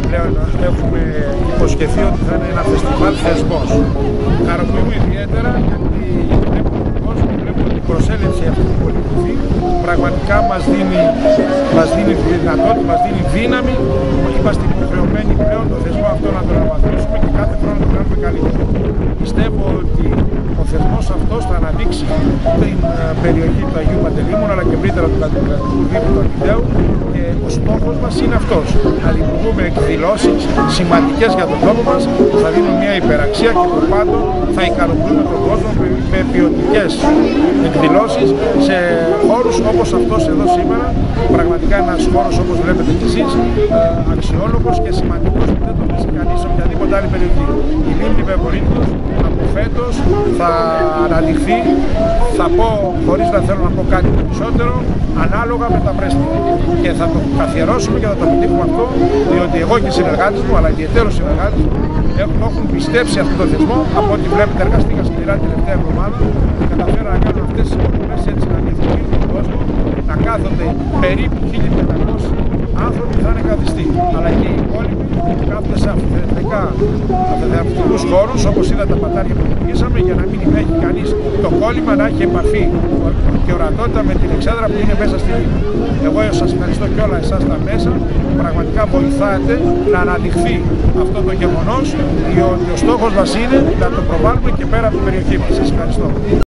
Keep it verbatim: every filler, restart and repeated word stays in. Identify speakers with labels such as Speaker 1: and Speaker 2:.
Speaker 1: πλέον έχουμε υποσχεθεί ότι θα είναι ένα φεστιβάλ θεσμός. Χαροποιούμε ιδιαίτερα γιατί βλέπουμε τον κόσμο, βλέπουμε ότι η προσέλευση αυτή που πολιτική πραγματικά μας δίνει, μας δίνει δυνατότητα, μας δίνει δύναμη. Είμαστε υποχρεωμένοι πλέον το θεσμό αυτό να τον αναβαθμίσουμε και κάθε χρόνο να το κάνουμε καλύτερο. Πιστεύω ότι ο θεσμός αυτός θα αναδείξει την περιοχή του Αγίου Παντελεήμωνα αλλά και ευρύτερα του Κρατικού Δήμου του Ορχιδέου, και ο στόχος μας είναι αυτός. Να δημιουργούμε εκδηλώσεις σημαντικές για τον τόπο μας, θα δίνουν μια υπεραξία και το πάντο θα ικανοποιούμε τον κόσμο με ποιοτικές εκδηλώσεις σε χώρους όπως αυτός εδώ σήμερα. Πραγματικά ένας χώρος, όπως βλέπετε κι εσείς, αξιόλογος και σημαντικός που δεν το βρίσκει κανείς σε οποιαδήποτε άλλη περιοχή. Η Λίμνη Βεβορύττος από φέτος θα αναδειχθεί, θα πω χωρίς να θέλω να πω κάτι περισσότερο, ανάλογα με τα πρέσβυρα. Και θα το καθιερώσουμε και θα το επιτύχουμε αυτό, διότι εγώ και οι συνεργάτες μου, αλλά ιδιαίτερος συνεργάτες μου, έχουν πιστέψει αυτό το θεσμό. Από ό,τι βλέπετε, εργαστήκα σκληρά την τελευταία εβδομάδα και καταφέρω να κάνω αυτές τις υποδομές έτσι να διευκολύνουν τον κόσμο, να κάθονται περίπου χίλιοι πεντακόσιοι άνθρωποι θα είναι καθιστοί. Αλλά και οι υπόλοιποι κάθονται σε αυθεντικούς χώρους, όπως είδα τα πατάρια που δημιουργήσαμε, για να μην έχει κανείς το κόλλημα, να έχει επαφή και ορατότητα με την εξέδρα που είναι μέσα στη Λίμνη. Εγώ σας ευχαριστώ και όλα εσάς τα μέσα, πραγματικά βοηθάτε να αναδειχθεί αυτό το γεγονός, διότι ο στόχος μας είναι να το προβάλλουμε και πέρα από την περιοχή μας. Σας ευχαριστώ.